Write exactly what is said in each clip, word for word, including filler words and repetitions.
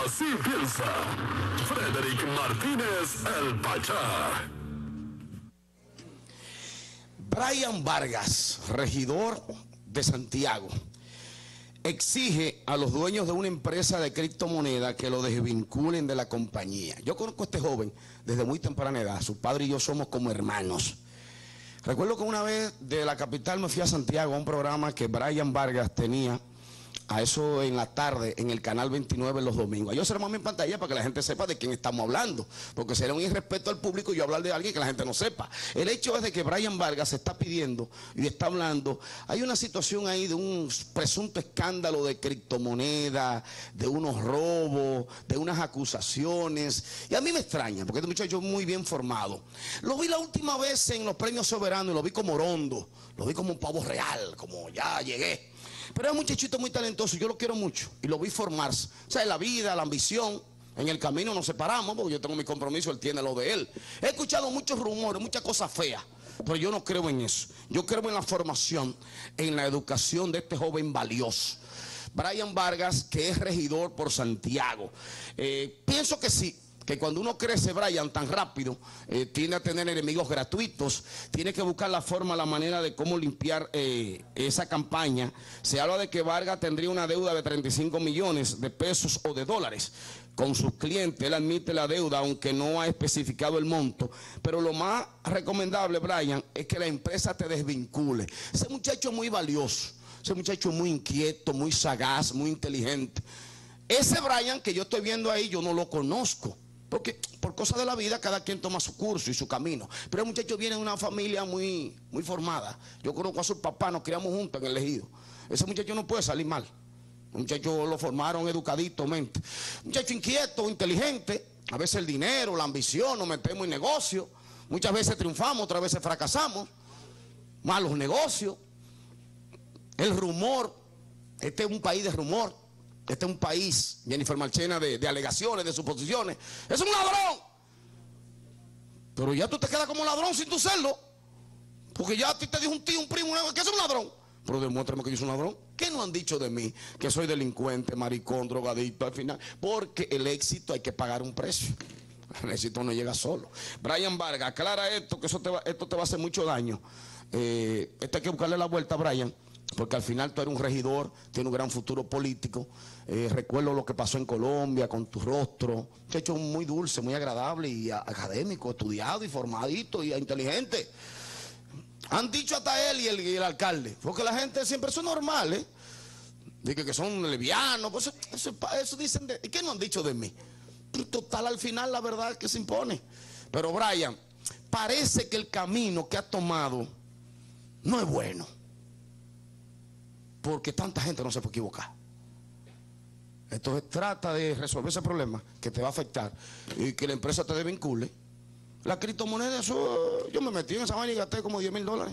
Así piensa Frederick Martínez, el Pachá. Brian Vargas, regidor de Santiago, exige a los dueños de una empresa de criptomonedas que lo desvinculen de la compañía. Yo conozco a este joven desde muy temprana edad. Su padre y yo somos como hermanos. Recuerdo que una vez de la capital me fui a Santiago a un programa que Brian Vargas tenía a eso en la tarde en el canal veintinueve los domingos. Yo cerramos mi pantalla para que la gente sepa de quién estamos hablando, porque sería un irrespeto al público yo hablar de alguien que la gente no sepa. El hecho es de que Brian Vargas se está pidiendo y está hablando. Hay una situación ahí de un presunto escándalo de criptomonedas, de unos robos, de unas acusaciones, y a mí me extraña porque este muchacho es muy bien formado. Lo vi la última vez en los premios soberanos y lo vi como orondo, lo vi como un pavo real, como ya llegué. Pero es un muchachito muy talentoso, yo lo quiero mucho y lo vi formarse. O sea, en la vida, la ambición, en el camino nos separamos porque yo tengo mi compromiso, él tiene lo de él. He escuchado muchos rumores, muchas cosas feas, pero yo no creo en eso. Yo creo en la formación, en la educación de este joven valioso. Brian Vargas, que es regidor por Santiago. Eh, pienso que sí. Que cuando uno crece, Brian, tan rápido, eh, tiende a tener enemigos gratuitos, tiene que buscar la forma, la manera de cómo limpiar eh, esa campaña. Se habla de que Vargas tendría una deuda de treinta y cinco millones de pesos o de dólares con sus clientes. Él admite la deuda, aunque no ha especificado el monto. Pero lo más recomendable, Brian, es que la empresa te desvincule. Ese muchacho es muy valioso, ese muchacho es muy inquieto, muy sagaz, muy inteligente. Ese Brian que yo estoy viendo ahí, yo no lo conozco. Porque por cosas de la vida cada quien toma su curso y su camino. Pero el muchacho viene de una familia muy, muy formada. Yo conozco a su papá, nos criamos juntos en el ejido. Ese muchacho no puede salir mal. Un muchacho lo formaron educadito mente. Un muchacho inquieto, inteligente. A veces el dinero, la ambición, nos metemos en negocios. Muchas veces triunfamos, otras veces fracasamos. Malos negocios. El rumor. Este es un país de rumor. Este es un país, Jennifer Marchena, de, de alegaciones, de suposiciones. ¡Es un ladrón! Pero ya tú te quedas como ladrón sin tu serlo. Porque ya a ti te dijo un tío, un primo, que es un ladrón. Pero demuéstrame que yo soy un ladrón. ¿Qué no han dicho de mí? Que soy delincuente, maricón, drogadicto al final. Porque el éxito hay que pagar un precio. El éxito no llega solo. Brian Vargas, aclara esto, que eso te va, esto te va a hacer mucho daño. Eh, esto hay que buscarle la vuelta, Brian. Porque al final tú eres un regidor, tienes un gran futuro político. Eh, recuerdo lo que pasó en Colombia con tu rostro. Te he hecho muy dulce, muy agradable y a, académico, estudiado y formadito y inteligente. Han dicho hasta él y el, y el alcalde. Porque la gente siempre son normales. Dicen que son levianos. Pues eso, eso dicen de, ¿qué no han dicho de mí? Total, al final la verdad es que se impone. Pero Brian, parece que el camino que ha tomado no es bueno. Porque tanta gente no se puede equivocar. Entonces trata de resolver ese problema que te va a afectar y que la empresa te desvincule. La criptomoneda, eso, yo me metí en esa vaina y gasté como diez mil dólares.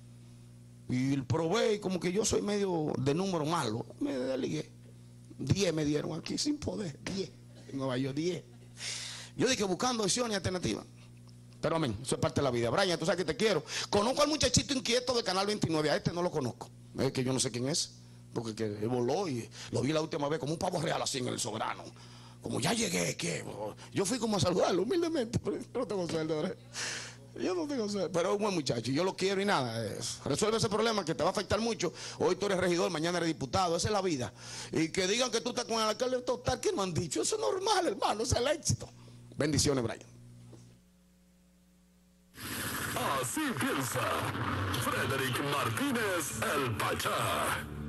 Y probé y como que yo soy medio de número malo. Me desligué. diez me dieron aquí sin poder. diez. En Nueva York, diez. Yo dije buscando opciones alternativas. Pero amén, eso es parte de la vida. Brian, tú sabes que te quiero. Conozco al muchachito inquieto de Canal veintinueve. A este no lo conozco. Es que yo no sé quién es. Porque que él voló y lo vi la última vez como un pavo real así en el Soberano. Como ya llegué, ¿qué? Yo fui como a saludarlo humildemente. Pero yo no tengo sueldo, ¿verdad? Yo no tengo sueldo. Pero es un buen muchacho y yo lo quiero y nada. Es, resuelve ese problema que te va a afectar mucho. Hoy tú eres regidor, mañana eres diputado. Esa es la vida. Y que digan que tú estás con el alcalde total, ¿qué no han dicho? Eso es normal, hermano. Ese es el éxito. Bendiciones, Brian. Así piensa Frederick Martínez, el Pachá.